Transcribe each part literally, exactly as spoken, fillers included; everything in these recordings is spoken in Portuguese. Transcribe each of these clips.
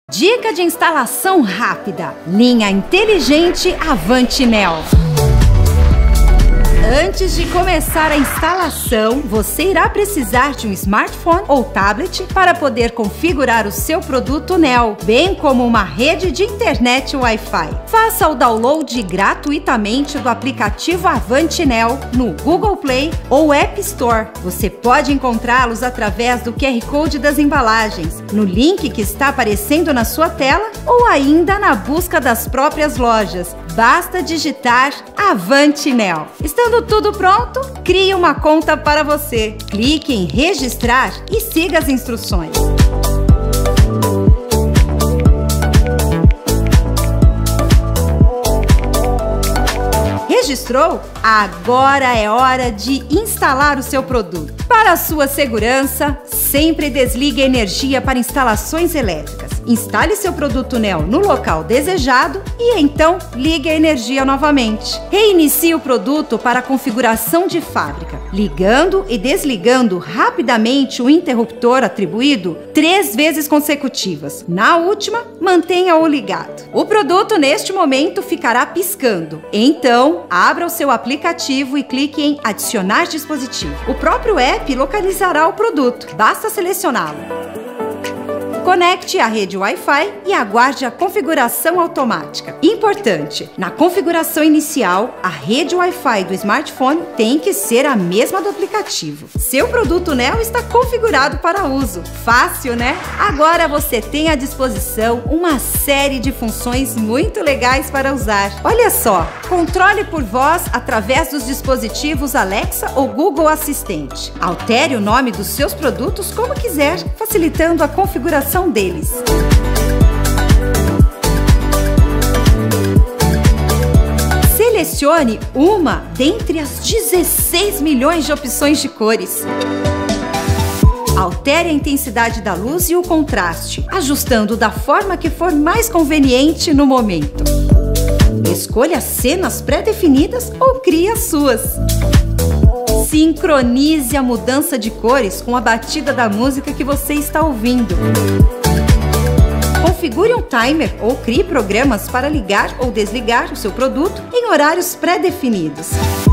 Dica de instalação rápida: linha inteligente Avante Neo. Antes de começar a instalação, você irá precisar de um smartphone ou tablet para poder configurar o seu produto Neo, bem como uma rede de internet Wi-Fi. Faça o download gratuitamente do aplicativo Avante Neo no Google Play ou App Store. Você pode encontrá-los através do Q R Code das embalagens, no link que está aparecendo na sua tela ou ainda na busca das próprias lojas. Basta digitar Avante Neo. Estando tudo pronto, crie uma conta para você. Clique em registrar e siga as instruções. Registrou? Agora é hora de instalar o seu produto. Para a sua segurança, sempre desligue a energia para instalações elétricas. Instale seu produto Neo no local desejado e então ligue a energia novamente. Reinicie o produto para a configuração de fábrica, ligando e desligando rapidamente o interruptor atribuído três vezes consecutivas. Na última, mantenha-o ligado. O produto neste momento ficará piscando. Então, abra o seu aplicativo e clique em adicionar dispositivo. O próprio app localizará o produto. Basta selecioná-lo. Conecte a rede Wi-Fi e aguarde a configuração automática. Importante: na configuração inicial, a rede Wi-Fi do smartphone tem que ser a mesma do aplicativo. Seu produto Neo está configurado para uso. Fácil, né? Agora você tem à disposição uma série de funções muito legais para usar. Olha só: controle por voz através dos dispositivos Alexa ou Google Assistente. Altere o nome dos seus produtos como quiser, facilitando a configuração deles. Selecione uma dentre as dezesseis milhões de opções de cores. Altere a intensidade da luz e o contraste, ajustando da forma que for mais conveniente no momento. Escolha cenas pré-definidas ou crie as suas. Sincronize a mudança de cores com a batida da música que você está ouvindo. Configure um timer ou crie programas para ligar ou desligar o seu produto em horários pré-definidos.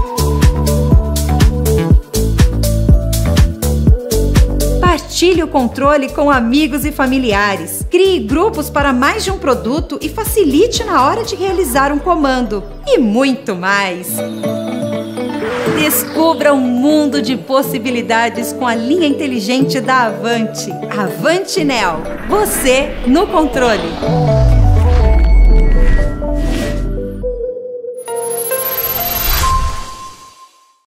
Partilhe o controle com amigos e familiares. Crie grupos para mais de um produto e facilite na hora de realizar um comando. E muito mais! Descubra um mundo de possibilidades com a linha inteligente da Avante. Avante Neo. Você no controle.